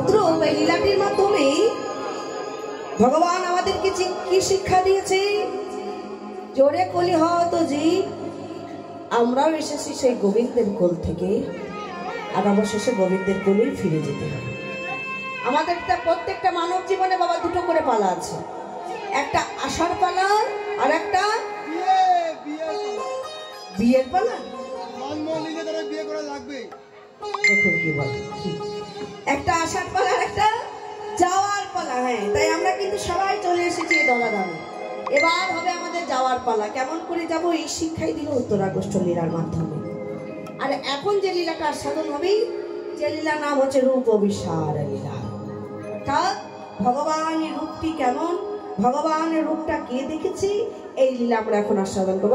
তদ্রূপ এই লীলাটির মাধ্যমে ভগবান আমাদেরকে কি শিক্ষা দিয়েছে? জোরে কলি হতো জি, আমরাও এসেছি সেই গোবিন্দের কোল থেকে, আর অবশেষে গোবিন্দের কোলেই ফিরে যেতে হবে। আমাদের প্রত্যেকটা মানব জীবনে বাবা দুটো করে পালা আছে, একটা আশার পালা আর একটা বিয়ের পালা। দেখুন কি বলে, একটা আশার পালা আর একটা যাওয়ার পালা। হ্যাঁ, তাই আমরা কিন্তু সবাই চলে এসেছি দলাদামে। এবার হবে আমাদের যাওয়ার পালা। কেমন করে যাব এই শিক্ষাই দিল উত্তরাগোষ্ঠ লীলার মাধ্যমে। আর এখন যে লীলাটা আস্বাদন হবে, যে লীলার নাম হচ্ছে রূপ অভিসার লীলা। অর্থাৎ ভগবানের রূপটি কেমন, ভগবানের রূপটা কে দেখেছি, এই লীলা আমরা এখন আস্বাদন করবো।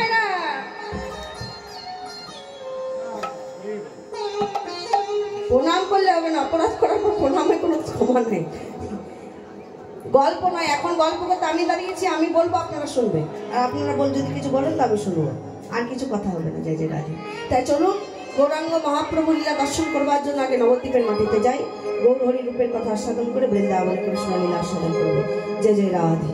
প্রণাম করলে হবে না, অপরাধ করার পর প্রণামে কোনো ক্ষমা নেই। গল্প নয়, এখন গল্প করতে আমি দাঁড়িয়েছি, আমি বলবো আপনারা শুনবেন, আর আপনারা যদি কিছু বলেন তবে শুনবো, আর কিছু কথা হবে না। জয় জয় রাধে। তাই চলুন গৌরাঙ্গ মহাপ্রভু লীলা দর্শন করবার জন্য আগে নবদ্বীপের মাটিতে যাই, গৌর হরি রূপের কথা আস্বাদন করে বৃন্দাবনে কৃষ্ণ লীলা আস্বাদন করবো। জয় জয় রাধে।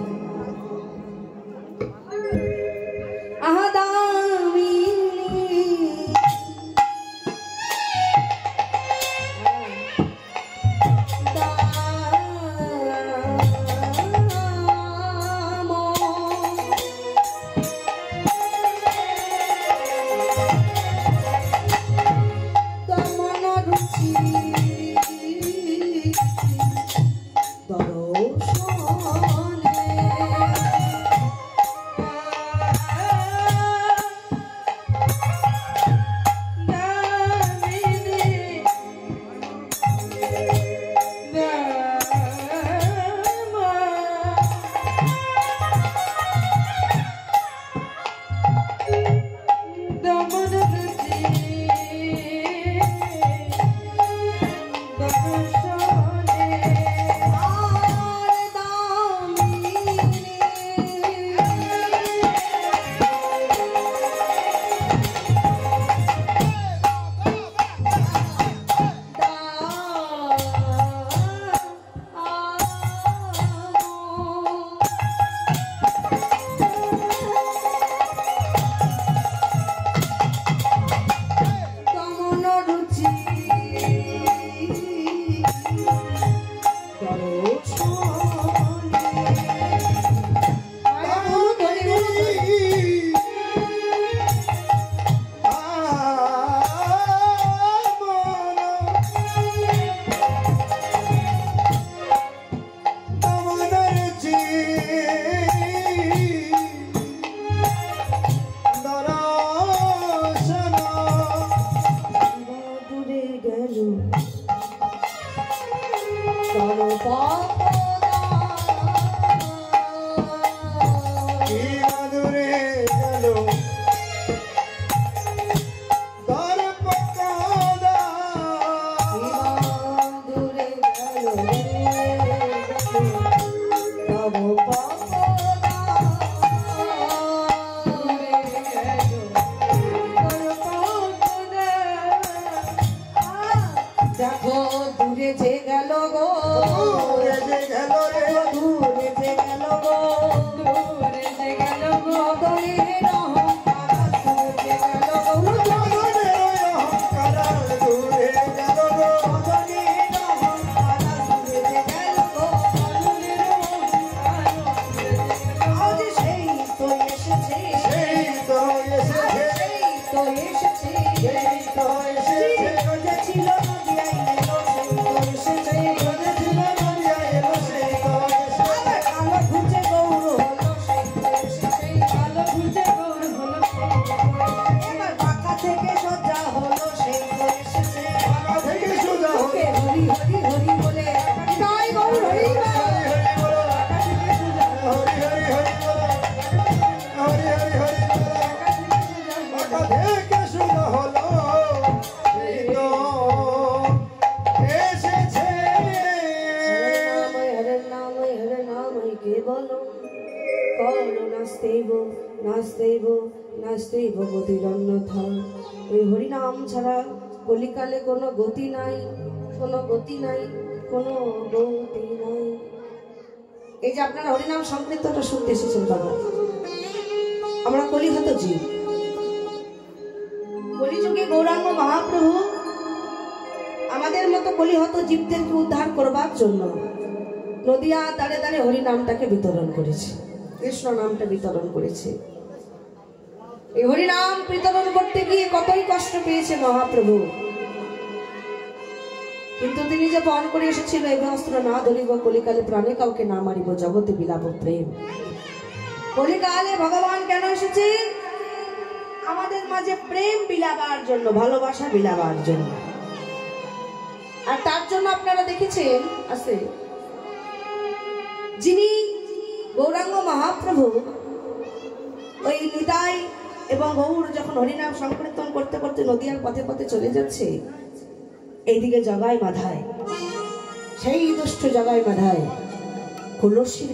হরিনাম ছাড়া কলিকালে কোনো গতি নাই, কোনো গতি নাই। কোনো গতি নাই। এই যে আপনারা হরিনাম সংকীর্তনটা শুনতে এসেছেন বাবা, আমরা কলিহত জীব, কলিযুগে গৌরাঙ্গ মহাপ্রভু আমাদের মতো কলিহত জীবদেরকে উদ্ধার করবার জন্য নদিয়া দাঁড়ে দাঁড়ে হরিনামটাকে বিতরণ করেছে, কৃষ্ণ নামটা বিতরণ করেছে। এই হরিনাম বিতরণ করতে গিয়ে কতই কষ্ট পেয়েছে মহাপ্রভু, কিন্তু তিনি যে পণ করে এসেছিল, এই অস্ত্র না ধরিব কলিকালে প্রাণে কাউকে না মারিব জগতে বিলাপ প্রেম। কলিকালে ভগবান কেন এসেছেন? আমাদের মাঝে প্রেম বিলাবার জন্য, ভালোবাসা বিলাবার জন্য। আর তার জন্য আপনারা দেখেছেন আছে যিনি গৌরাঙ্গ মহাপ্রভু ওই নিতাই এবং গৌর যখন হরিনাম সংকীর্তন করতে করতে নদিয়ার পথে পথে চলে যাচ্ছে, এইদিকে জগাই মাধায়, সেই দুষ্ট জগাই মাধায় কলসির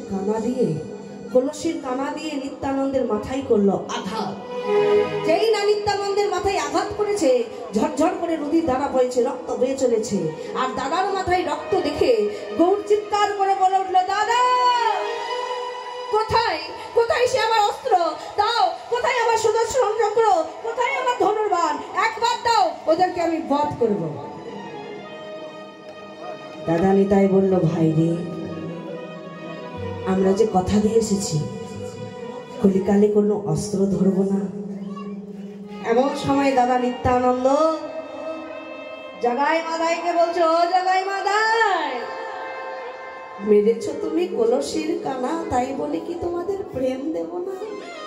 কানা দিয়ে নিত্যানন্দের মাথায় করলো আঘাত। যেই না নিত্যানন্দের মাথায় আঘাত করেছে, ঝরঝর করে নদীর ধারা বইছে, রক্ত বয়ে চলেছে। আর দাদার মাথায় রক্ত দেখে গৌর চিৎকার করে বলে উঠলো, দাদা কোথায় কোথায় সে আমার অস্ত্র দাও, কোথায় আমার সুদর্শন চক্র, কোথায় আমার ধনুর্বাণ, একবার দাও, ওদেরকে আমি বধ করব। দাদা নিতাই বলল, ভাই রে, আমরা যে কথা দিয়ে এসেছি কলিকালে কোনো অস্ত্র ধরবো না। এমন সময় দাদা নিত্যানন্দ জগাই মাদাইকে বলছো, ও জগাই মাদাই, মেরেছ তুমি কলসির কানা, তাই বলে কি তোমাদের প্রেম দেব না?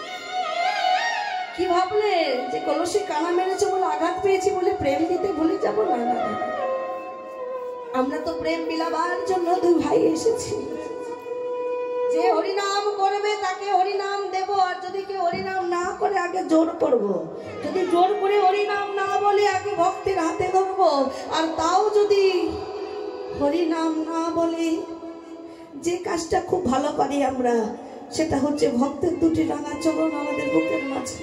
কি ভাবলে যে কলসির কানা মেরেছে বলে, আঘাত পেয়েছি বলে প্রেম দিতে ভুলে যাবো? না না, আমরা তো প্রেম বিলাবার জন্য দুই ভাই এসেছি। যে হরিনাম করবে তাকে হরিনাম দেব, আর যদি কেউ হরিনাম না করে আগে জোর করব। যদি জোর করে হরিনাম না বলে আগে ভক্তের হাতে ধরবো। আর তাও যদি হরিনাম না বলে, যে কাজটা খুব ভালো পারি আমরা, সেটা হচ্ছে ভক্তের দুটি রাঙা চরণ আমাদের বুকের মাঝে,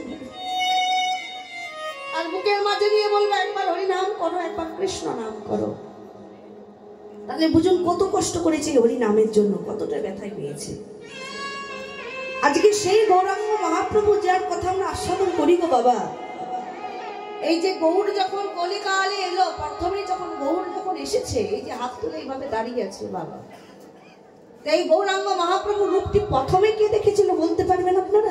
আর বুকের মাঝে নিয়ে বলবো একবার হরিনাম করো, একবার কৃষ্ণ নাম করো। তাহলে বুঝুন কত কষ্ট করেছে হরি নামের জন্য, কতটা ব্যথায় পেয়েছে। আজকে সেই গৌরাঙ্গ মহাপ্রভু যার কথা আমরা আস্বাদন করি গো বাবা। এই যে গৌর যখন কলিকালে এলো, প্রথমে যখন গৌর যখন এসেছে, এই যে হাত তুলে এইভাবে দাঁড়িয়ে আছে বাবা, এই গৌরাঙ্গ মহাপ্রভু রূপটি প্রথমে কে দেখেছিল বলতে পারবেন আপনারা?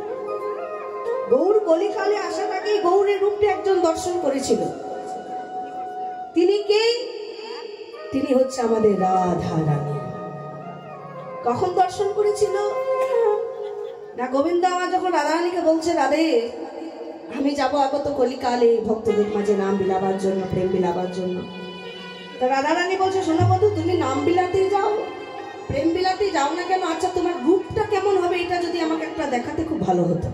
গৌর কলিকালে আসার আগেই গৌরের রূপটি একজন দর্শন করেছিল। তিনি কে? তিনি হচ্ছে আমাদের রাধা রানী। কখন দর্শন করেছিল না? গোবিন্দ আমার যখন রাধা রানীকে বলছে, রাধে আমি যাব আগত কলিকালে ভক্তদের মাঝে নাম বিলাবার জন্য, প্রেম বিলাবার জন্য। তা রাধা রানী বলছে, শোনো বন্ধু, তুমি নাম বিলাতে যাও, প্রেম বিলাতে যাও না কেন? আচ্ছা তোমার রূপটা কেমন হবে এটা যদি আমাকে একটা দেখাতে খুব ভালো হতো।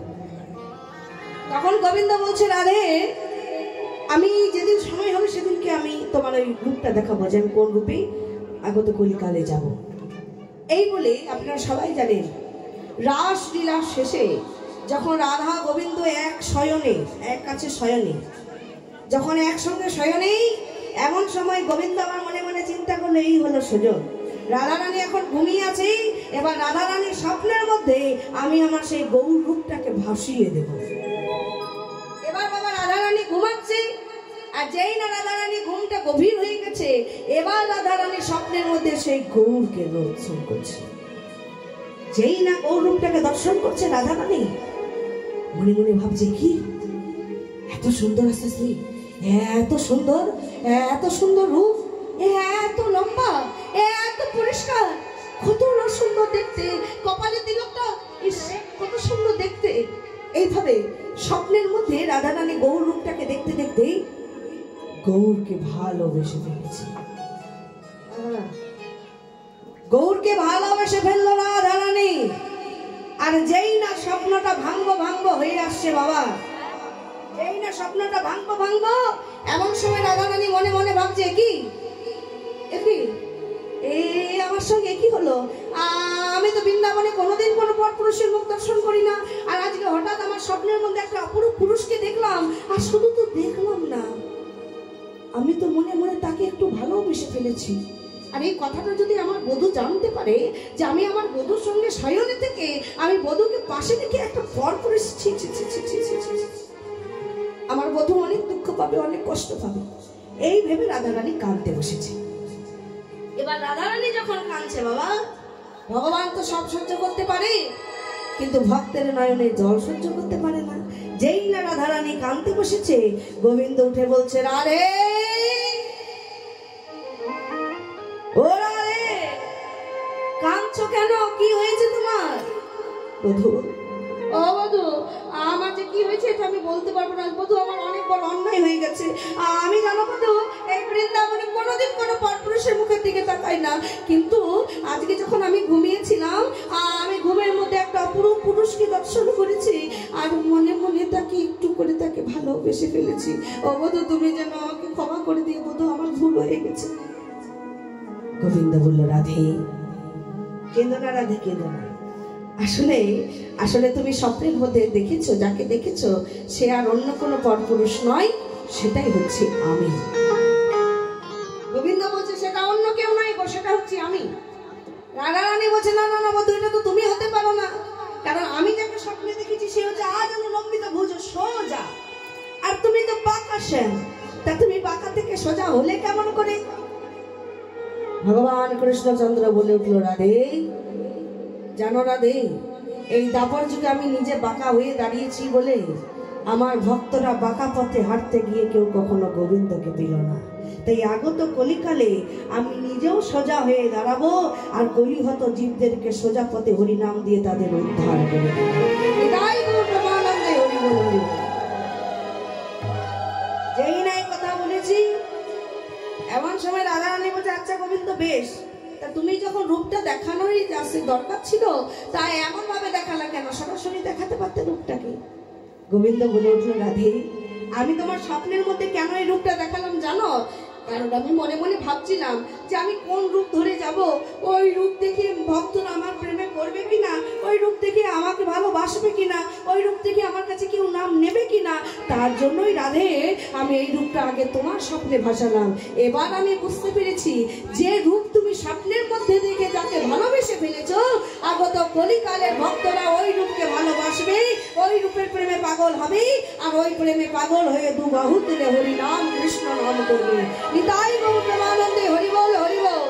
তখন গোবিন্দ বলছে, রাধে আমি যেদিন সময় হবে সেদিনকে আমি তোমার ওই রূপটা দেখাবো, যে আমি কোন রূপে আগত কলিকালে যাব। এই বলে আপনারা সবাই জানেন, রাসলীলা শেষে যখন রাধা গোবিন্দ এক শয়নে, এক কাছে শয়নে, যখন একসঙ্গে শয়নেই, এমন সময় গোবিন্দ আমার মনে মনে চিন্তা করলো, এই হলো সুযোগ। রাধা রানী এখন ঘুমিয়ে আছে, এবার রাধা রানীর স্বপ্নের মধ্যে আমি আমার সেই গৌর রূপটাকে ভাসিয়ে দেব। এবার বাবা রাধা রানী ঘুমাচ্ছে, আর যেই না রাধা রানী ঘুমটা গভীর হয়ে গেছে, এবার রাধা রানী স্বপ্নের মধ্যে সেই গৌরকে দর্শন করছে। যেই না গৌর রূপটাকে দর্শন করছে রাধা রানী, মনে মনে ভাবছে, কি এত সুন্দর আসছে, এত সুন্দর, এত সুন্দর রূপ, এত লম্বা, এত পরিষ্কার, কত সুন্দর দেখতে, কপালে তিলকটা কত সুন্দর দেখতে। এইভাবে স্বপ্নের মধ্যে রাধা রানী গৌর রূপটাকে দেখতে দেখতে গৌরকে ভালোবেসে ফেলেছে। গৌরকে ভালোবেসে ফেললো রাধা রানী। আর যেই না স্বপ্নটা ভাঙ্গ হয়ে আসছে বাবা, যেই না স্বপ্নটা ভাঙ্গ, এমন সময় রাধা রানী মনে মনে ভাবছে, কি আমার সঙ্গে কি হলো? আমি তো বৃন্দাবনে কোনোদিন কোনো পর পুরুষের মুখ দর্শন করি না, আর আজকে হঠাৎ আমার স্বপ্নের মধ্যে একটা অপরূপ পুরুষকে দেখলাম। আর শুধু তো দেখলাম না, আমি তো মনে মনে তাকে একটু ভালোবেসে ফেলেছি। আর এই কথাটা যদি আমার বধূ জানতে পারে যে আমি আমার বধূর সঙ্গে শয়নে থেকে আমি বধূকে পাশে রেখে একটা পর করেছি, আমার বধূ অনেক দুঃখ পাবে, অনেক কষ্ট পাবে। এই ভেবে রাধারানী কাঁদতে বসেছে। এবার রাধারানী যখন কাঁদছে, বাবা ভগবান তো সব সহ্য করতে পারে, কিন্তু ভক্তের নয়নে জল সহ্য করতে পারে না। যেই না রাধারানী কাঁদতে বসেছে, গোবিন্দ উঠে বলছে, রাধে ও রাধে, কাঁদছো কেন? কি হয়েছে তোমার? বধূ, ও বধূ, আমার যে কি হয়েছে এটা আমি বলতে পারবো না বধূ, আমার অনেক বড় অন্যায় হয়ে গেছে। আমি জানো বধূ, এই বৃন্দাবনে কোনোদিন কোনো পরপুরুষের মুখের দিকে তাকাই না, কিন্তু আজকে যখন আমি ঘুমিয়েছিলাম, আমি ঘুমের মধ্যে একটা অপরূপ পুরুষকে দর্শন করেছি, আর মনে মনে তাকে একটু করে তাকে ভালোবেসে ফেলেছি। ও বধূ, তুমি যেন আমাকে ক্ষমা করে দিও বধূ, আমার ভুল হয়ে গেছে। গোবিন্দ বলল, রাধে কেঁদো না, রাধে কেঁদো না। আসলে আসলে তুমি স্বপ্নের মধ্যে দেখেছো, যাকে দেখেছো সে আর অন্য কোনো পরপুরুষ নয়, সেটাই হচ্ছে আমি। গোবিন্দ বলছে, সেটা অন্য কেউ নয় গো, সেটা হচ্ছে আমি। রাধারানী বলছে, না না না বধূ, এটা তো তুমি হতে পারো না, কারণ আমি যাকে স্বপ্নে দেখেছি সে হচ্ছে আজ লম্বিত ভুজ সোজা, আর তুমি তো বাঁকা শ্যাম, তা তুমি বাঁকা থেকে সোজা হলে কেমন করে? ভগবান কৃষ্ণচন্দ্র বলে উঠল, রাধে জানো রাধে, এই দাপর যুগে আমি নিজে বাঁকা হয়ে দাঁড়িয়েছি বলে আমার ভক্তরা বাঁকা পথে হাঁটতে গিয়ে কেউ কখনো গোবিন্দকে পেল না। তাই আগত কলিকালে আমি নিজেও সোজা হয়ে দাঁড়াবো, আর কলিহত জীবদেরকে সোজা পথে হরিনাম দিয়ে তাদের উদ্ধার করে দেব। এটাই ব্রহ্মানন্দে হরি বল। যেই না এই কথা বলেছি, এমন সময় রাধারানী বলছে, আচ্ছা গোবিন্দ বেশ, তা তুমি যখন রূপটা দেখানোরই দরকার ছিল, তাই এমন ভাবে দেখালা কেন? সরাসরি দেখাতে পারতে রূপটাকে। গোবিন্দ বলে উঠল, রাধে আমি তোমার স্বপ্নের মধ্যে কেন এই রূপটা দেখালাম জানো? কারণ আমি মনে মনে ভাবছিলাম যে আমি কোন রূপ ধরে যাব, ওই রূপ দেখে ভক্তরা আমার প্রেমে পড়বে কিনা, ওই রূপ দেখে আমাকে ভালোবাসবে কিনা, ওই রূপ দেখে আমার কাছে কেউ নাম নেবে কিনা। তার জন্যই রাধে আমি এই রূপটা আগে তোমার স্বপ্নে ভাসালাম। এবার আমি বুঝতে পেরেছি যে রূপ তুমি স্বপ্নের মধ্যে দেখে যাকে ভালোবেসে ফেলেছো, আগত কলিকালের ভক্তরা ওই রূপকে ভালোবাসবে, ওই রূপের প্রেমে পাগল হবে, আর ওই প্রেমে পাগল হয়ে দু বাহু তুলে হরি নাম কৃষ্ণ নাম করবে। নিতাই গৌর প্রেমানন্দে হরি বল হরি বল।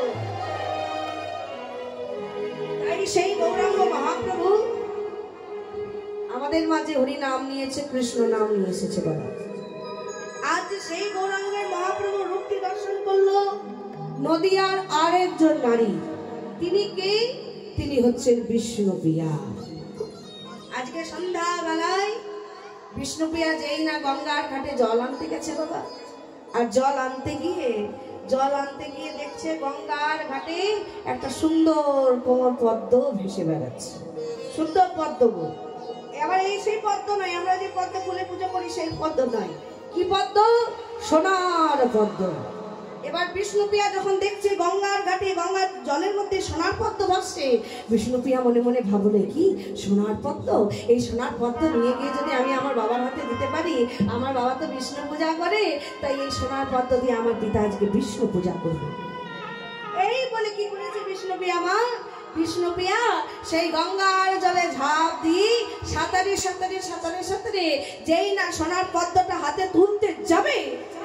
তাই সেই গৌরাঙ্গ মহাপ্রভু আমাদের মাঝে হরি নাম নিয়েছে, কৃষ্ণ নাম নিয়ে এসেছে। বাবা আজ সেই গৌরাঙ্গের মহাপ্রভু রূপটি দর্শন করলো নদিয়ার আরেকজন নারী। তিনি কে? তিনি হচ্ছেন বিষ্ণুপ্রিয়া। আজকে সন্ধ্যা বেলায় বিষ্ণুপ্রিয়া যেই না গঙ্গার ঘাটে জল আনতে গেছে বাবা, আর জল আনতে গিয়ে দেখছে গঙ্গার ঘাটে একটা সুন্দর কোমল পদ্ম ভেসে বেড়াচ্ছে। সুন্দর পদ্ম গো, এবার এই সেই পদ্ম নয়, আমরা যে পদ্ম ফুলে পুজো করি সেই পদ্ম নয়। কি পদ্ম? সোনার পদ্ম। এবার বিষ্ণুপ্রিয়া যখন দেখছে গঙ্গার ঘাটে গঙ্গার জলের মধ্যে সোনার পদ্ম ভাসছে, বিষ্ণুপ্রিয়া মনে মনে ভাবলে, কি সোনার পদ্ম, এই সোনার পদ্ম নিয়ে গিয়ে যদি আমি আমার বাবার হাতে দিতে পারি, আমার বাবা তো বিষ্ণু পূজা করে, তাই এই সোনার পদ্ম দিয়ে আমার পিতা আজকে বিষ্ণু পূজা করবে। এই বলে কি করেছে বিষ্ণুপ্রিয়া মা? বিষ্ণুপ্রিয়া সেই গঙ্গার জলে ঝাঁপ দিয়ে সাঁতারে সাঁতারে সাঁতারে সাঁতারে যেই না সোনার পদ্মটা হাতে তুলতে যাবে,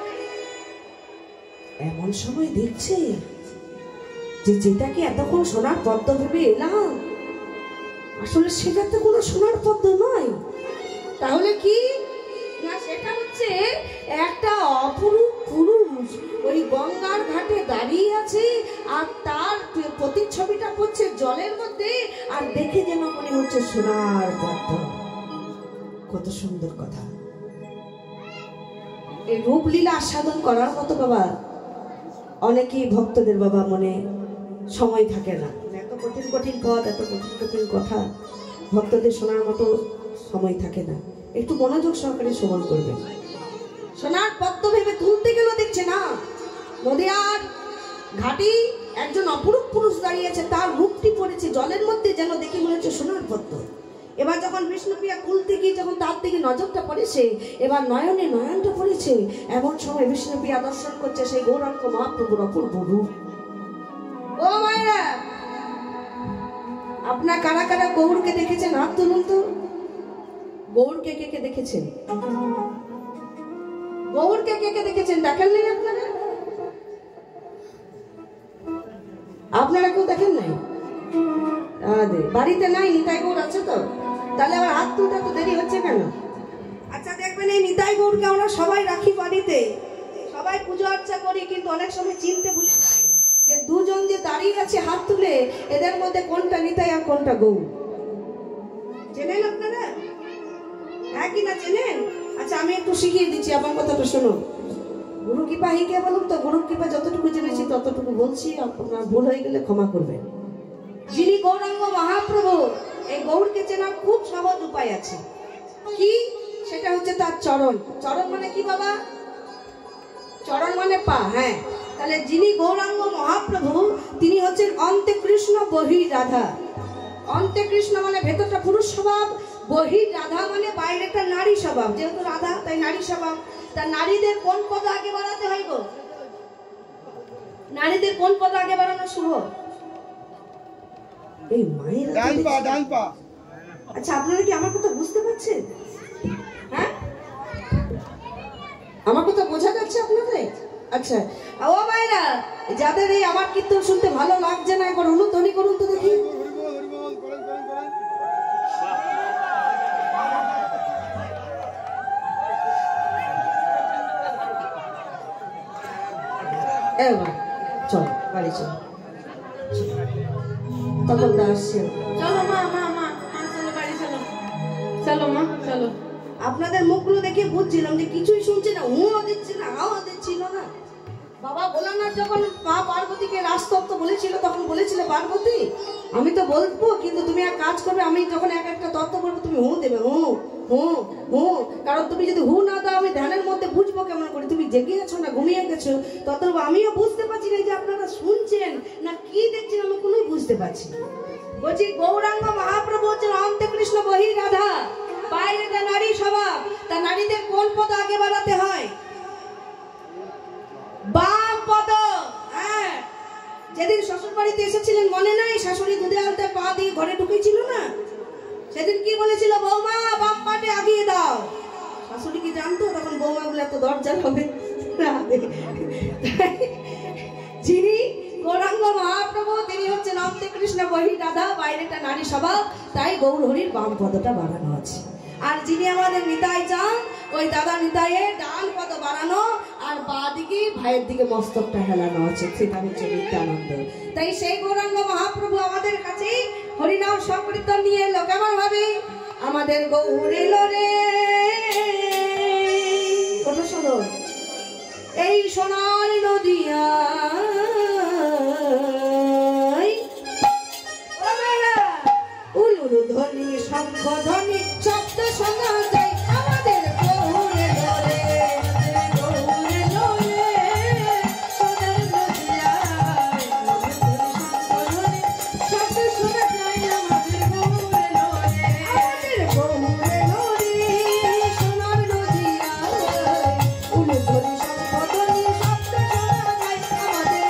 এমন সময় দেখছে যে যেটাকে এতক্ষণ সোনার পদ্ম ভেবে এলাম, আসলে সেটা তো কোনো সোনার পদ্ম নয়। তাহলে কি না, সেটা হচ্ছে একটা অপরূপ পুরুষ ওই গঙ্গার ঘাটে দাঁড়িয়ে আছে, আর তার প্রতিচ্ছবিটা পড়ছে জলের মধ্যে, আর দেখে যেন মনে হচ্ছে সোনার পদ্ম। কত সুন্দর কথা! এই রূপলীলা আস্বাদন করার মতো বাবা অনেকেই ভক্তদের বাবা মনে সময় থাকে না। এত কঠিন কঠিন পদ, এত কঠিন কঠিন কথা ভক্তদের শোনার মতো সময় থাকে না। একটু মনোযোগ সহকারে শ্রবণ করবে। সোনার পদ্ম ভেবে তুলতে গেল, দেখছে না নদিয়ার ঘাটি একজন অপরূপ পুরুষ দাঁড়িয়েছে, তার রূপটি পড়েছে জলের মধ্যে, যেন দেখে মনে হচ্ছে সোনার পদ্ম। এবার যখন বিষ্ণুপ্রিয়া তুলতে গিয়ে যখন তার দিকে নজরটা পড়েছে, এবার নয়নে নয়নটা পড়েছে, এমন সময় বিষ্ণুপ্রিয়া দর্শন করছে সেই গৌরাঙ্গ মহাপ্রভুর অপূর্ব রূপ। আপনার কারা কারা গৌরকে দেখেছেন? হাত তুলুন তো। গৌরকে কে কে দেখেছেন? গৌরকে কে কে দেখেছেন? দেখেন নাই আপনারা? আপনারা কেউ দেখেন নাই? বাড়িতে নাই নিতাই গৌর আছে তো? তাহলে আবার হাত তুলতে তো দেরি হচ্ছে কেন? আচ্ছা দেখবেন, এই নিতাই গৌরকে আমরা সবাই রাখি বাড়িতে, সবাই পুজো আর্চা করি, কিন্তু অনেক সময় চিনতে ভুলে যাই যে দুজন যে দাঁড়িয়ে আছে হাত তুলে, এদের মধ্যে কোনটা নিতাই আর কোনটা গৌর। চেনেন আপনারা? হ্যাঁ কি না চেনেন? আচ্ছা আমি একটু শিখিয়ে দিচ্ছি, আমার কথাটা শোনো। গুরু কৃপা কে বলুন তো? গুরু কৃপা যতটুকু জেনেছি ততটুকু বলছি, আপনার ভুল হয়ে গেলে ক্ষমা করবেন। যিনি গৌরাঙ্গ মহাপ্রভু, এই গৌরকে চেনার খুব সহজ উপায় আছে। কি? সেটা হচ্ছে তার চরণ। চরণ মানে কি বাবা? চরণ মানে পা। হ্যাঁ, তাহলে যিনি গৌরাঙ্গ মহাপ্রভু, তিনি হচ্ছেন অন্তে কৃষ্ণ বহির রাধা। অন্তে কৃষ্ণ মানে ভেতরটা পুরুষ স্বভাব, বহির রাধা মানে বাইরেটা নারী স্বভাব। যেহেতু রাধা তাই নারী স্বভাব। তা নারীদের কোন পদ আগে বাড়াতে হয় গো? নারীদের কোন পদ আগে বাড়ানো শুভ? এই মায়ের ডান পা, ডান পা। আচ্ছা আপনারা কি আমার কথা বুঝতে পারছেন? হ্যাঁ, আমার কথা বোঝা যাচ্ছে আপনাদের? আচ্ছা ও মায়েরা, যাদের এই আমার কীর্তন শুনতে ভালো লাগছে না, একবার অনুধ্বনি করুন তো দেখি। চল বাড়ি চল, তখন আসছে। চলো মা, মা মা চলো বাড়ি চলো, চলো মা চলো। আপনাদের মুখগুলো দেখে বুঝছিলাম যে কিছুই শুনছে না, হুঁও দিচ্ছে না, হাওয়া দিচ্ছিল না। বাবা ভোলানাথ যখন মা পার্বতীকে রাজতত্ত্ব বলেছিল, তখন বলেছিল পার্বতী আমি তো বলবো, কিন্তু তুমি এক কাজ করবে, আমি যখন এক একটা তত্ত্ব বলবো তুমি হু দেবে, হু হু হু। কারণ তুমি যদি হু না দাও, আমি ধ্যানের মধ্যে বুঝবো কেমন করে তুমি জেগে আছো না ঘুমিয়ে গেছো। তত আমিও বুঝতে পারছি না যে আপনারা শুনছেন না কি দেখছেন, আমি কোনোই বুঝতে পারছি না। বলছি গৌরাঙ্গ মহাপ্রভু হচ্ছেন অন্তে কৃষ্ণ বহির রাধা, বাইরেটা নারী স্বভাব। তা নারীদের কোন পদ আগে বাড়াতে হয়? বাম পদ। হ্যাঁ, যেদিন শ্বশুর বাড়িতে এসেছিলেন মনে নাই? শাশুড়ি দুধে আনতে পা দিয়ে ঘরে ঢুকেছিল না? সেদিন কি বলেছিল? বৌমা বাম পাটে আগিয়ে দাও। শাশুড়ি কি জানতো তখন বৌমা গুলো এত দরজা হবে? যিনি গৌরাঙ্গ মহাপ্রভু, তিনি হচ্ছেন অন্তে কৃষ্ণ বহির রাধা, বাইরেটা নারী স্বভাব, তাই গৌর হরির বাম পদটা বাড়ানো আছে। আর যিনি আমাদের নিতাই চান, ওই দাদা নিতাইয়ের ডান পদ বাড়ানো আর বা দিকে ভাইয়ের দিকে মস্তকটা হেলানো আছে, সেটা হচ্ছে নিত্যানন্দ। তাই সেই গৌরাঙ্গ মহাপ্রভু আমাদের কাছে হরিনাম সংকীর্তন নিয়ে এলো কেমন ভাবে? আমাদের গৌর এলো রে, কত সুন্দর এই সোনার নদিয়া। উলুর ধ্বনি শঙ্খ ধ্বনি শব্দ শোনা যায়, আমাদের গৌর এলো রে, গৌর এলো রে, সোনার নদিয়া। শঙ্খ ধ্বনি শব্দ শোনা যায়, আমাদের গৌর এলো রে, আমাদের গৌর এলো রে, সোনার নদিয়া। উলুর ধ্বনি শঙ্খ ধ্বনি শব্দ শোনা যায়, আমাদের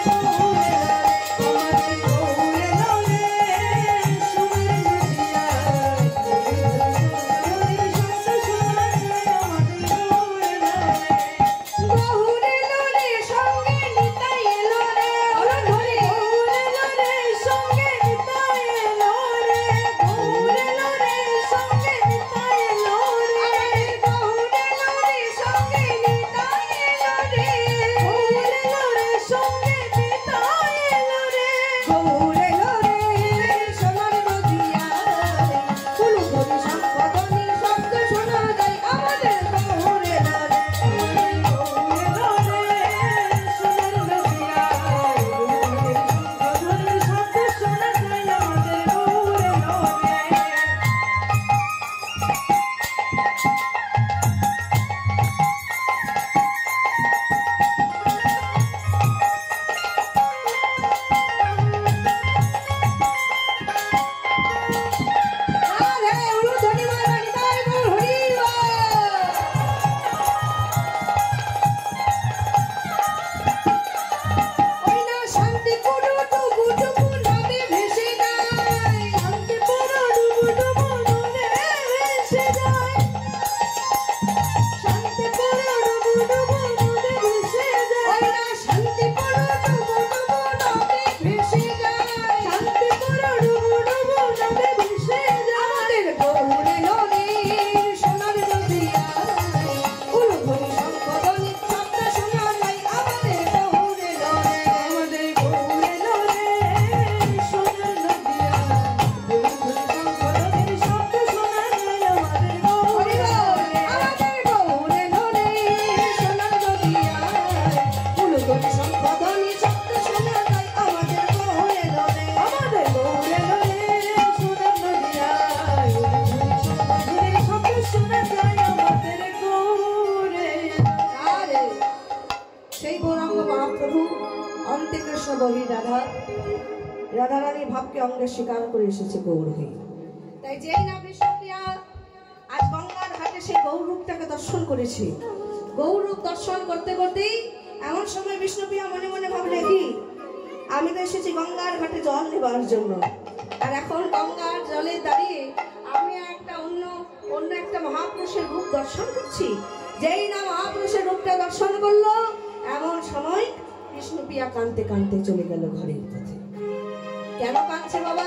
রাধা, রাধারানী ভাবকে অঙ্গে স্বীকার করে এসেছে গৌর হয়ে। তাই যেই না বিষ্ণুপ্রিয়া আজ গঙ্গার ঘাটে সেই গৌর রূপটাকে দর্শন করেছে, গৌর রূপ দর্শন করতে করতেই এমন সময় বিষ্ণুপ্রিয়া মনে মনে ভাবলে, কি আমি তো এসেছি গঙ্গার ঘাটে জল নেবার জন্য, আর এখন গঙ্গার জলে দাঁড়িয়ে আমি একটা অন্য একটা মহাপুরুষের রূপ দর্শন করছি। যেই না মহাপুরুষের রূপটা দর্শন করলো, এমন সময় বিষ্ণুপ্রিয়া কাঁদতে কাঁদতে চলে গেল ঘরের পথে। কেন কাঁদছে বাবা?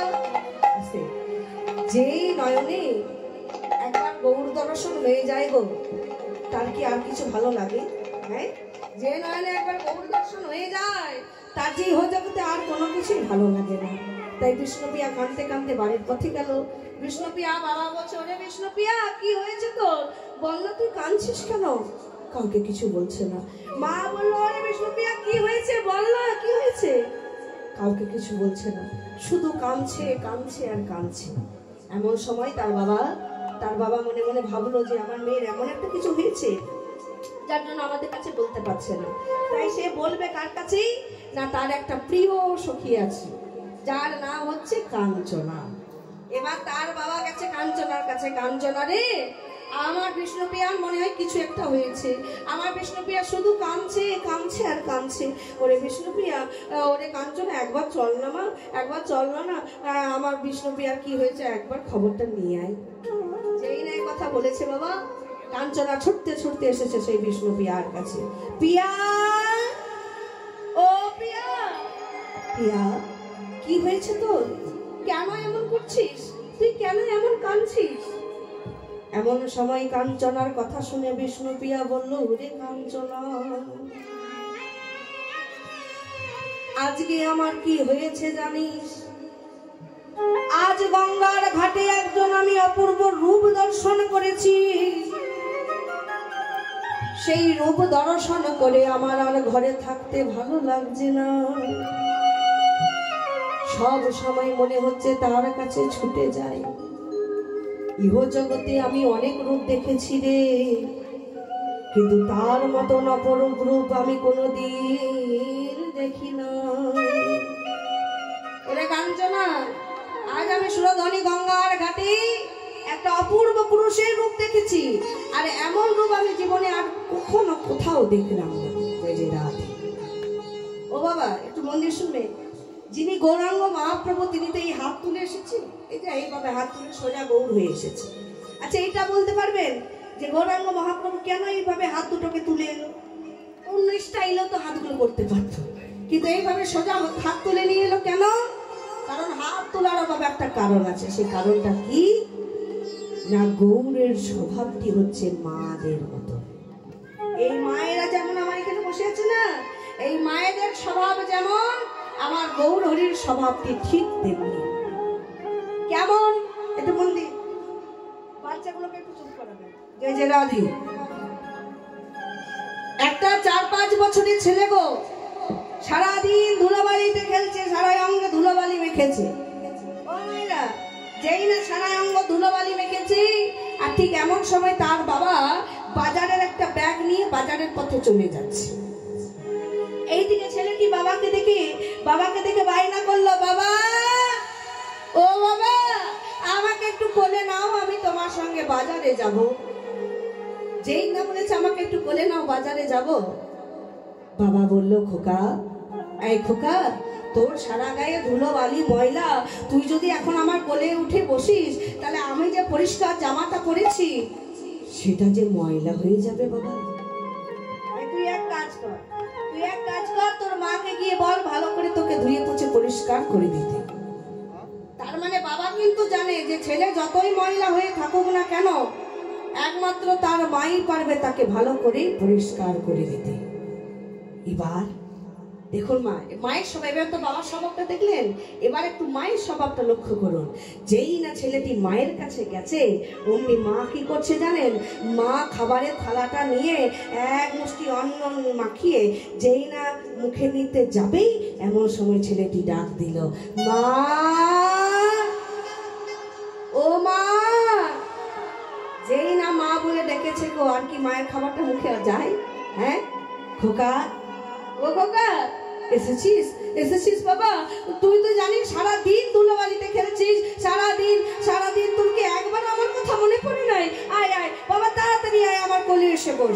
যেই নয়নে একবার গৌর দর্শন হয়ে যায় গো, তার কি আর কিছু ভালো লাগে? হ্যাঁ, যে নয়নে একবার গৌর দর্শন হয়ে যায়, তার যে ইহ জগতে আর কোনো কিছুই ভালো লাগে না। তাই বিষ্ণুপ্রিয়া কাঁদতে কাঁদতে বাড়ির পথে গেল। বিষ্ণুপ্রিয়া বাবা বলছে, ওরে বিষ্ণুপ্রিয়া কি হয়েছে তোর, বল না তুই কাঁদছিস কেন? কাউকে কিছু বলছে না। মা বললো, ওরে বিষ্ণুপ্রিয়া কি হয়েছে বল না, কি হয়েছে? কাউকে কিছু বলছে না, শুধু কাঁদছে কাঁদছে আর কাঁদছে। এমন সময় তার বাবা মনে মনে ভাবলো যে আমার মেয়ের এমন একটা কিছু হয়েছে যার জন্য আমাদের কাছে বলতে পারছে না। তাই সে বলবে কার কাছেই না, তার একটা প্রিয় সখী আছে যার নাম হচ্ছে কাঞ্চনা। এবার তার বাবা গেছে কাঞ্চনার কাছে, কাঞ্চনা রে আমার বিষ্ণুপ্রিয়ার মনে হয় কিছু একটা হয়েছে, আমার বিষ্ণুপ্রিয়া শুধু কাঁদছে কাঁদছে আর কাঁদছে। ওরে বিষ্ণুপ্রিয়া, ওরে কাঞ্চনা একবার চল না মা, একবার চল না, আমার বিষ্ণুপ্রিয়ার কি হয়েছে একবার খবরটা নিয়ে আয়। যেই না কথা বলেছে বাবা, কাঞ্চনা ছুটতে ছুটতে এসেছে সেই বিষ্ণুপ্রিয়ার কাছে। পিয়া, ও পিয়া, পিয়া কি হয়েছে তোর, কেন এমন করছিস, তুই কেন এমন কাঁদছিস? এমন সময় কাঞ্চনার কথা শুনে বিষ্ণুপ্রিয়া বলল, ওরে কাঞ্চনা, আজকে আমার কি হয়েছে জানিস? আজ গঙ্গার ঘাটে একজন আমি অপূর্ব রূপ দর্শন করেছি। সেই রূপ দর্শন করে আমার আর ঘরে থাকতে ভালো লাগছে না, সব সময় মনে হচ্ছে তার কাছে ছুটে যাই। ইহ জগতে আমি অনেক রূপ দেখেছি রে, কিন্তু তার মতন অপরূপ রূপ আমি কোনোদিন দেখি না। ওরে কাঞ্চনা, আজ আমি সুরধনী গঙ্গার ঘাটে একটা অপূর্ব পুরুষের রূপ দেখেছি, আর এমন রূপ আমি জীবনে আর কখনো কোথাও দেখলাম না। ও বাবা একটু মন্দির শুনবে, যিনি গৌরাঙ্গ মহাপ্রভু তিনি তো এই হাত তুলে এসেছেন, এই যে এইভাবে হাত তুলে সোজা গৌর হয়ে এসেছে। আচ্ছা এটা বলতে পারবেন যে গৌরাঙ্গ মহাপ্রভু কেন এইভাবে হাত দুটোকে তুলে এলো? অন্য স্টাইলেও তো হাতগুলো করতে পারতো, কিন্তু এইভাবে সোজা হাত তুলে নিয়ে এলো কেন? কারণ হাত তোলার বাবা একটা কারণ আছে। সেই কারণটা কি না, গৌরের স্বভাবটি হচ্ছে মাদের মতো। এই মায়েরা যেমন আমার এখানে বসে আছে না, এই মায়েদের স্বভাব যেমন, আমার গৌর হরির স্বভাবটি ঠিক তেমনি। কেমন? একটু মন্দির বাচ্চাগুলোকে একটু চুপ করাবেন। জয় জয় রাধে। একটা 4-5 বছরের ছেলে গো, সারাদিন ধুলোবালিতে খেলছে, সারা অঙ্গে ধুলোবালি মেখেছে। ও মায়েরা, যেই না সারা অঙ্গ ধুলোবালি মেখেছে, আর ঠিক এমন সময় তার বাবা বাজারের একটা ব্যাগ নিয়ে বাজারের পথে চলে যাচ্ছে। এইদিকে ছেলেটি বাবাকে দেখে বায়না করলো, বাবা, ও বাবা, আমাকে একটু কোলে নাও, আমি তোমার সঙ্গে বাজারে যাব। যেই না বলেছে আমাকে একটু কোলে নাও, বাজারে যাব। বাবা বলল, খোকা, এই খোকা, তোর সারা গায়ে ধুলো বালি ময়লা, তুই যদি এখন আমার কোলে উঠে বসিস, তাহলে আমি যে পরিষ্কার জামাটা পরেছি সেটা যে ময়লা হয়ে যাবে। বাবা তুই এক কাজ কর, তোর মাকে গিয়ে বল ভালো করে তোকে ধুয়ে পুছে পরিষ্কার করে দিতে। তার মানে বাবা কিন্তু জানে যে ছেলে যতই ময়লা হয়ে থাকুক না কেন, একমাত্র তার মাই পারবে তাকে ভালো করে পরিষ্কার করে দিতে। এবার দেখুন মায়ের স্বভাব, এবার তো বাবার স্বভাবটা দেখলেন, এবার একটু মায়ের স্বভাবটা লক্ষ্য করুন। যেই না ছেলেটি মায়ের কাছে গেছে, অমনি মা কি করছে জানেন? মা খাবারের থালাটা নিয়ে এক মুষ্টি অন্ন মাখিয়ে যেই না মুখে নিতে যাবেই, এমন সময় ছেলেটি ডাক দিল, মা, ও মা। যেই না মা বলে ডেকেছে গো, আর কি মায়ের খাবারটা মুখে যায়? হ্যাঁ খোকা, ও খোকা, এসেছিস? এসেছিস বাবা? তুই তো জানিস সারাদিন ধুলোবালিতে খেলেছিস, সারাদিন তোর কি একবার আমার কথা মনে পড়ে নাই? আয় আয় বাবা, তাড়াতাড়ি আয়, আমার কোলে এসে বস।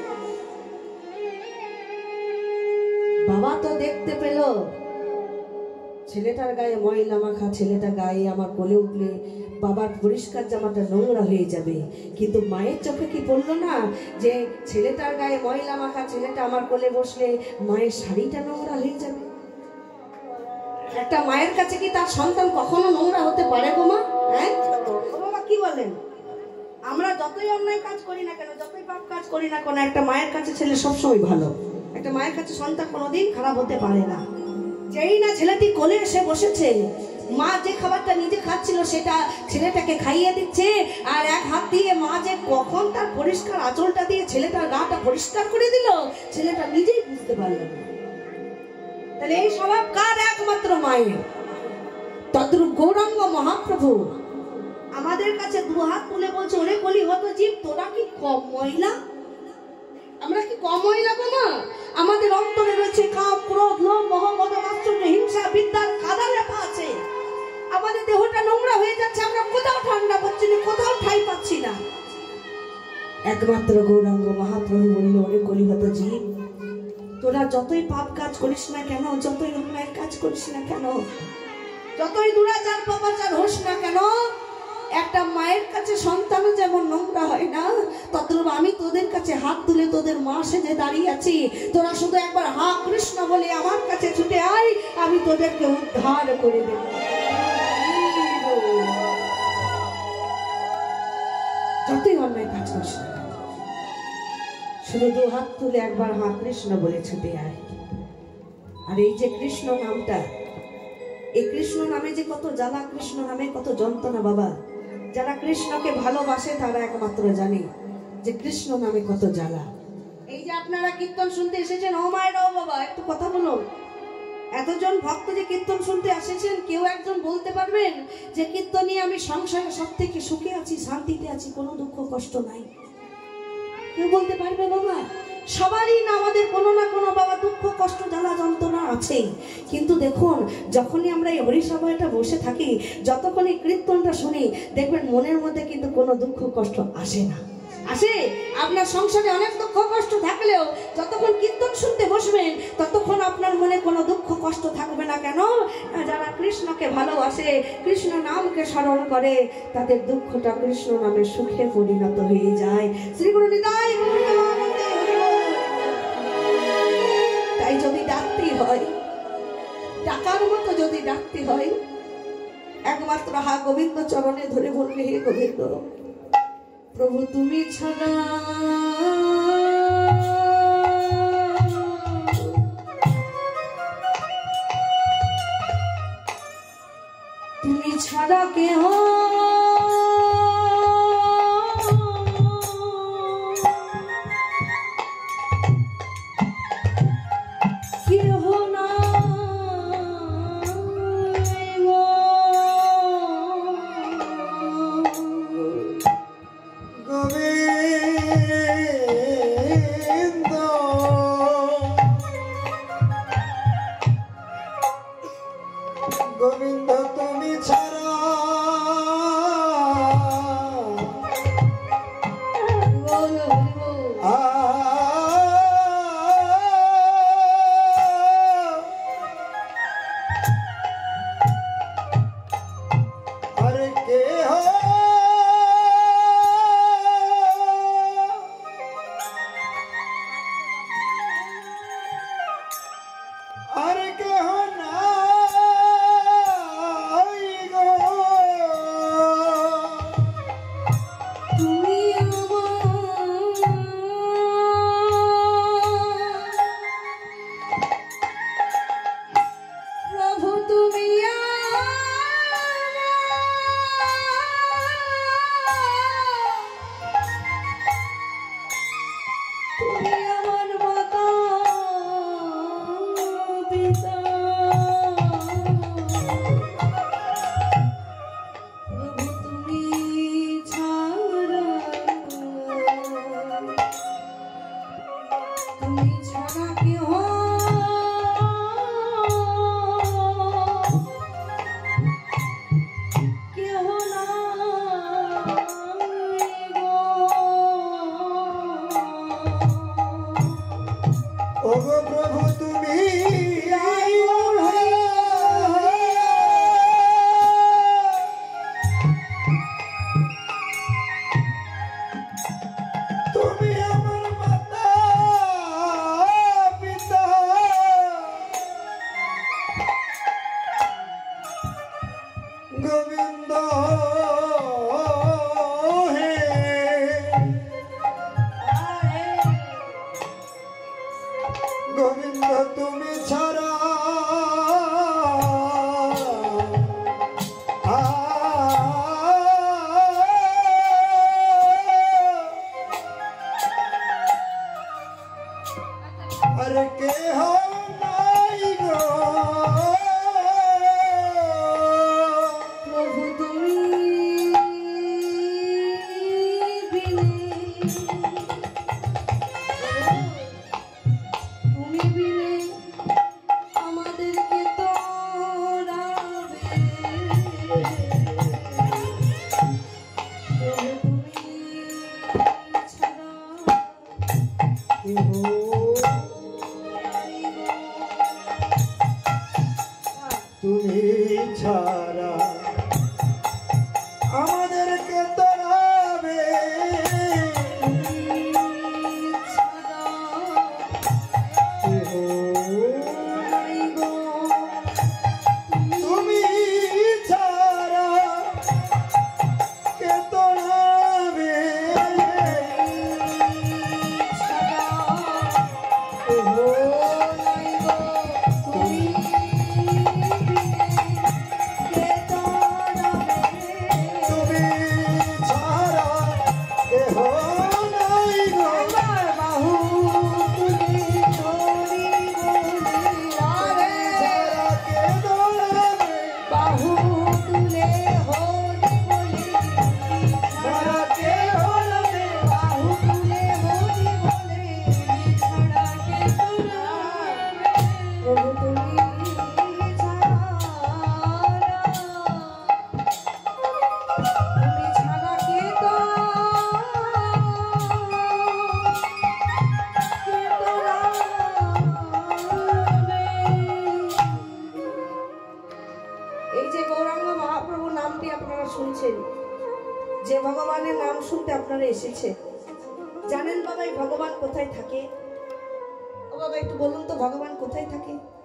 বাবা তো দেখতে পেল ছেলেটার গায়ে ময়লা মাখা, ছেলেটা গায়ে আমার কোলে উঠলে বাবার পরিষ্কার জামাটা নোংরা হয়ে যাবে, কিন্তু মায়ের চোখে কি পড়লো না যে ছেলেটার গায়ে ময়লা মাখা ছেলেটা আমার কোলে বসলে মায়ের শাড়িটা নোংরা হয়ে যাবে? একটা মায়ের কাছে কি তার সন্তান কখনো নোংরা হতে পারে গো মা? হ্যাঁ বাবা, কি বলেন? আমরা যতই অন্যায় কাজ করি না কেন, যতই পাপ কাজ করি না কেন, একটা মায়ের কাছে ছেলে সবসময় ভালো, একটা মায়ের কাছে সন্তান কোনোদিন খারাপ হতে পারে না। যেই না ছেলেটি কোলে এসে বসেছে, মা যে খাবারটা নিজে খাচ্ছিল সেটা ছেলেটাকে খাইয়ে দিচ্ছে, আর এক হাত দিয়ে মা যে কখন তার পরিষ্কার আঁচলটা দিয়ে ছেলেটার গাটা পরিষ্কার করে দিল, ছেলেটা নিজেই বুঝতে পারল না। তাহলে এই স্বভাব কার? একমাত্র মায়ের। তদ্রূপ গৌরাঙ্গ মহাপ্রভু আমাদের কাছে দু হাত তুলে বলছে, ওরে কলি হতো জীব, তোরা কি কম মহিলা? আমরা কি কম মহিলা গো মা? আমাদের অন্তরে রয়েছে কাম, ক্রোধ, লোভ, মোহ, মদ, মাৎসর্য, হিংসা, বিদ্যার কাদা লেপা আছে। আমাদের দেহটা নোংরা হয়ে যাচ্ছে, আমরা কোথাও ঠান্ডা পাচ্ছি না, কোথাও ঠাই পাচ্ছি না। একমাত্র গৌরাঙ্গ মহাপ্রভু বলল, ওরে কলিহত জীব, তোরা যতই পাপ কাজ করিস না কেন, যতই অন্যায় কাজ করিস না কেন, যতই দুরাচার পাপাচার হোস না কেন, একটা মায়ের কাছে সন্তানও যেমন নোংরা হয় না, তদ্রূপ আমি তোদের কাছে হাত তুলে তোদের মা সেজে দাঁড়িয়ে আছি। তোরা শুধু একবার হা কৃষ্ণ বলে আমার কাছে ছুটে আয়, আমি তোদেরকে উদ্ধার করে দেব। যতই অন্যায় কাজ করিস না, শুধু দু হাত তুলে একবার হা কৃষ্ণ বলে ছুটে আয়। আর এই যে কৃষ্ণ নামটা, এই কৃষ্ণ নামে যে কত জ্বালা, কৃষ্ণ নামে কত যন্ত্রণা বাবা। যারা কৃষ্ণকে ভালোবাসে তারা একমাত্র জানে যে কৃষ্ণ নামে কত জ্বালা। এই যে আপনারা কীর্তন শুনতে এসেছেন, ও মায়ের ও বাবা, একটু কথা বলুন। এতজন ভক্ত যে কীর্তন শুনতে এসেছেন, কেউ একজন বলতে পারবেন যে কীর্তনে আমি সংসারে সব থেকে সুখে আছি, শান্তিতে আছি, কোনো দুঃখ কষ্ট নাই? কেউ বলতে পারবে বাবা? সবারই না আমাদের কোনো না কোনো বাবা দুঃখ কষ্ট জ্বালা যন্ত্রণা আছে। কিন্তু দেখুন, যখনই আমরা এই হরিসভাটা বসে থাকি, যতক্ষণ এই কীর্তনটা শুনি, দেখবেন মনের মধ্যে কিন্তু কোনো দুঃখ কষ্ট আসে না। আসে? আপনার সংসারে অনেক দুঃখ কষ্ট থাকলেও যতক্ষণ কীর্তন শুনতে বসবেন, ততক্ষণ আপনার মনে কোনো দুঃখ কষ্ট থাকবে না। কেন? যারা কৃষ্ণকে ভালোবাসে, কৃষ্ণ নামকে স্মরণ করে, তাদের দুঃখটা কৃষ্ণ নামে সুখে পরিণত হয়ে যায়। শ্রী গুরু নিতাই গৌরাঙ্গ। তাই যদি ডাকতে হয়, ডাকার মতো যদি ডাকতে হয়, একমাত্র হা গোবিন্দ চরণে ধরে বললে, হে গোবিন্দ প্রভু, তুমি ছাড়া কেহ গোবিন্দ তুমি ছাড়া আরে কে হো আরে কে হো না গোবিন্দ হে গোবিন্দ তুমি ছাড়া আর কেহ নাই গো প্রভু তুমি বিনে তুমি বিনে আমাদেরকে তোরাবে প্রভু তুমি ছাড়া কেহ তুমি ছাড়া আমাদেরকে তরাবে তুমি ছাড়া কে তরাবে তুমি ছাড়া কেহ নাই গো ছাড়া কে তরাবে ছাড়া কে হলবে এই যে গৌরাঙ্গ মহাপ্রভু নামটি আপনারা শুনছেন, যে ভগবানের নাম শুনতে আপনারা এসেছে, জানেন বাবা এই ভগবান কোথায় থাকে? ও বাবা একটু বলুন তো ভগবান কোথায় থাকে?